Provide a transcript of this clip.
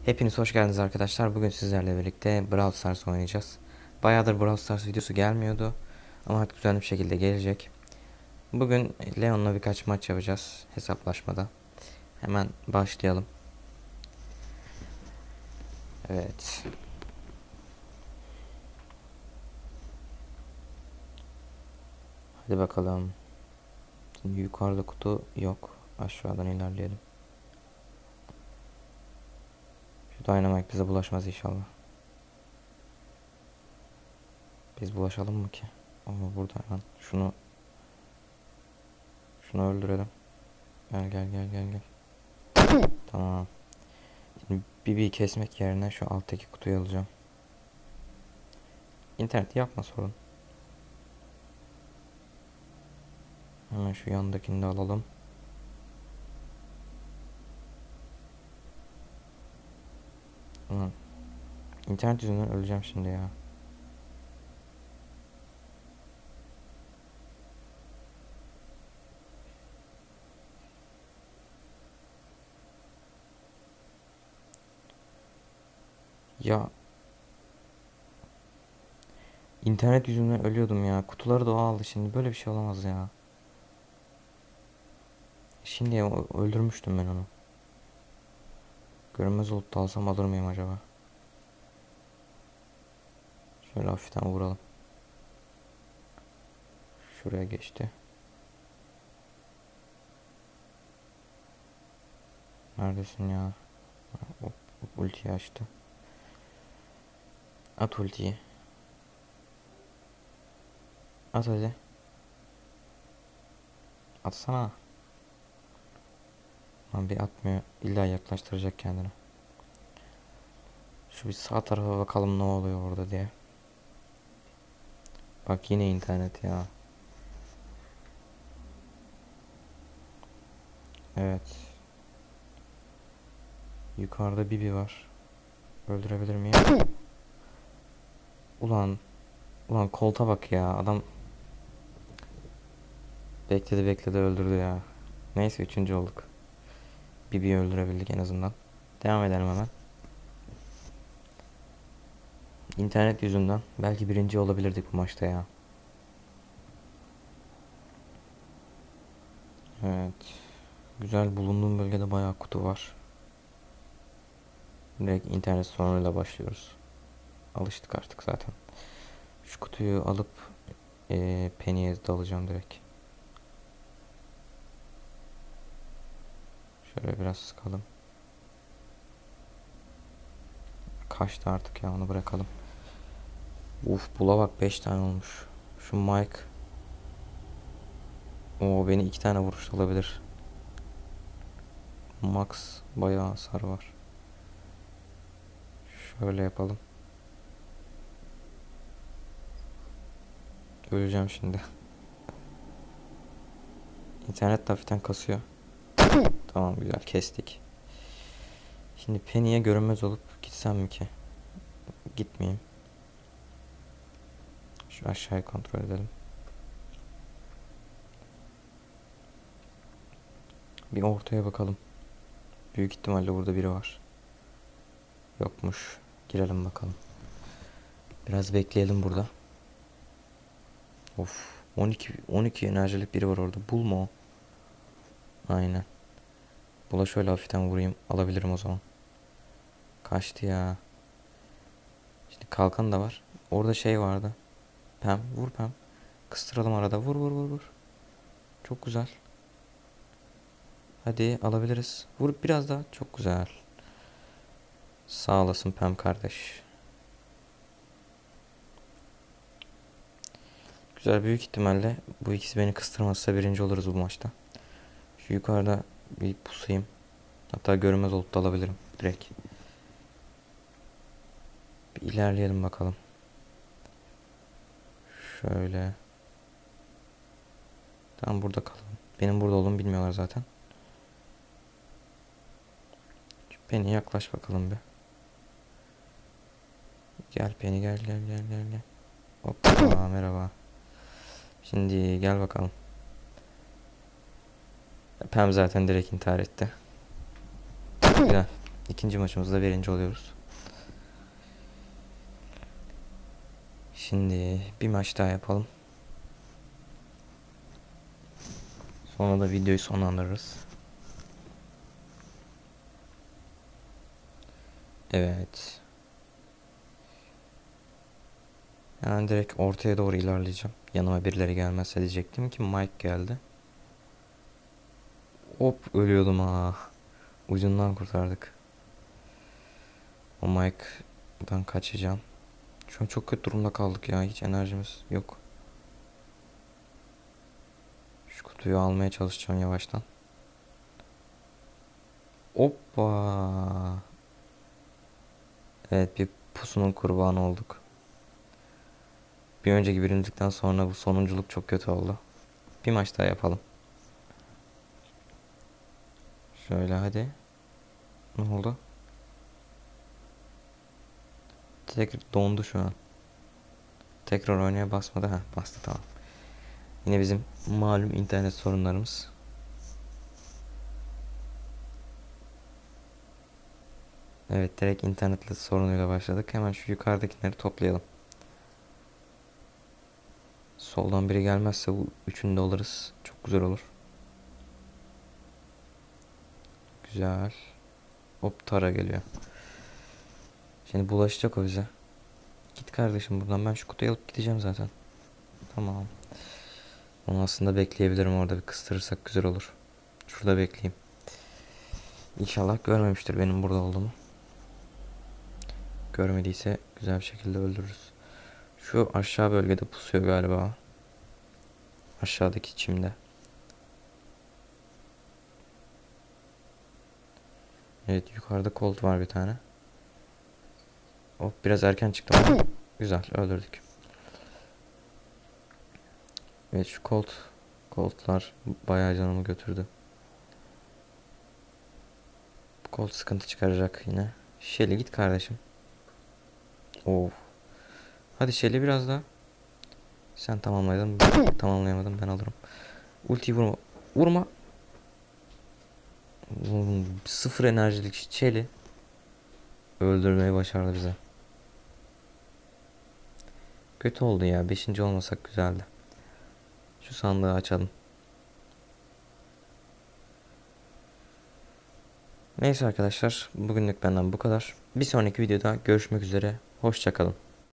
Hepiniz hoş geldiniz arkadaşlar. Bugün sizlerle birlikte Brawl Stars oynayacağız. Bayağıdır Brawl Stars videosu gelmiyordu. Ama artık düzenli bir şekilde gelecek. Bugün Leon'la birkaç maç yapacağız hesaplaşmada. Hemen başlayalım. Evet. Hadi bakalım. Şimdi yukarıda kutu yok. Aşağıdan ilerleyelim. Şu Dynamite bize bulaşmaz inşallah. Biz bulaşalım mı ki? Ama burada hemen şunu öldürelim. Gel. Tamam. Şimdi Bibi'yi kesmek yerine şu alttaki kutuyu alacağım. İnternet yapma sorun. Hemen şu yandakini de alalım. Ulan, İnternet yüzünden öleceğim şimdi ya. Ya internet yüzünden ölüyordum ya. Kutuları da o aldı şimdi. Böyle bir şey olamaz ya. Şimdi öldürmüştüm ben onu. Görünmez olup da alsam alır mıyım acaba? Şöyle hafiften vuralım. Şuraya geçti. Neredesin ya? Ultiyi açtı. At ultiyi. At hadi. Atsana. Lan bir atmıyor. İlla yaklaştıracak kendini. Şu bir sağ tarafa bakalım ne oluyor orada diye. Bak yine internet ya. Evet. Yukarıda Bibi var. Öldürebilir miyim? Ulan. Ulan kolta bak ya. Adam bekledi öldürdü ya. Neyse üçüncü olduk. Bibi'yi öldürebildik en azından. Devam edelim hemen. İnternet yüzünden belki birinci olabilirdik bu maçta ya. Evet. Güzel, bulunduğum bölgede bayağı kutu var. Direkt internet sorunuyla başlıyoruz. Alıştık artık zaten. Şu kutuyu alıp Penny'e dalacağım direkt. Şöyle biraz sıkalım. Kaçtı artık ya, onu bırakalım. Uf, bula bak 5 tane olmuş. Şu Mike. O beni 2 tane vuruş alabilir. Max bayağı hasar var. Şöyle yapalım. Öleceğim şimdi. İnternet hafiften kasıyor. Tamam, güzel kestik. Şimdi Penny'e görünmez olup gitsem mi ki? Gitmeyeyim. Şu aşağıyı kontrol edelim. Bir ortaya bakalım. Büyük ihtimalle burada biri var. Yokmuş. Girelim bakalım. Biraz bekleyelim burada. Of. 12 enerjilik biri var orada. Bul mu o? Aynen. Bula şöyle hafiften vurayım. Alabilirim o zaman. Kaçtı ya. Şimdi kalkan da var. Orada şey vardı. Pem. Vur Pem. Kıstıralım arada. Vur. Çok güzel. Hadi alabiliriz. Vur biraz daha. Çok güzel. Sağ olasın Pem kardeş. Güzel, büyük ihtimalle bu ikisi beni kıstırmazsa birinci oluruz bu maçta. Şu yukarıda bir pusayım. Hatta görünmez olup da alabilirim direkt. Bir ilerleyelim bakalım. Şöyle. Tamam, burada kalalım. Benim burada olduğumu bilmiyorlar zaten. Penny yaklaş bakalım bir. Gel Penny, gel. Hoppa, merhaba. Şimdi gel bakalım. Pem zaten direkt intihar etti. Güzel. İkinci maçımızda birinci oluyoruz. Şimdi bir maç daha yapalım. Sonra da videoyu sonlandırırız. Evet. Yani direkt ortaya doğru ilerleyeceğim. Yanıma birileri gelmezse diyecektim ki Mike geldi. Hop ölüyordum ha. Ucundan kurtardık. O Mike'dan kaçacağım. Şu an çok kötü durumda kaldık ya. Hiç enerjimiz yok. Şu kutuyu almaya çalışacağım yavaştan. Hoppa. Evet, bir pusunun kurbanı olduk. Bir önceki birincilikten sonra bu sonunculuk çok kötü oldu. Bir maç daha yapalım. Şöyle hadi. Ne oldu? Tekrar dondu şu an. Tekrar oynaya basmadı. Ha, bastı, tamam. Yine bizim malum internet sorunlarımız. Evet, direkt internetle sorunuyla başladık. Hemen şu yukarıdakileri toplayalım. Soldan biri gelmezse bu üçünü de alırız. Çok güzel olur. Güzel. Hop, Tara geliyor. Şimdi bulaşacak o bize. Git kardeşim buradan, ben şu kutuyu alıp gideceğim zaten. Tamam. Onu aslında bekleyebilirim, orada bir kıstırırsak güzel olur. Şurada bekleyeyim. İnşallah görmemiştir benim burada olduğumu. Görmediyse güzel bir şekilde öldürürüz. Şu aşağı bölgede pusuyor galiba. Aşağıdaki çimde. Evet, yukarıda Colt var bir tane. Hop, biraz erken çıktım ama güzel öldürdük. Evet, şu Colt'lar bayağı canımı götürdü. Colt sıkıntı çıkaracak yine. Shelly git kardeşim. Of. Hadi Shelly biraz daha. Sen tamamladın. Tamamlayamadım, ben alırım. Ultiyi vurma. Vurma. Sıfır enerjilik Shelly öldürmeyi başardı bize. Kötü oldu ya. 5. olmasak güzeldi. Şu sandığı açalım. Neyse arkadaşlar, bugünlük benden bu kadar. Bir sonraki videoda görüşmek üzere. Hoşça kalın.